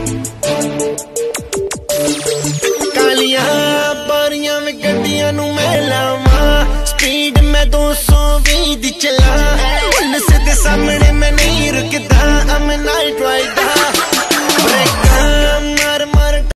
कालियां बारियां में गड्डियां नू मैं लावां, स्पीड में 220 दी चला, पुलिस दे सामने मैं नहीं रुकदा।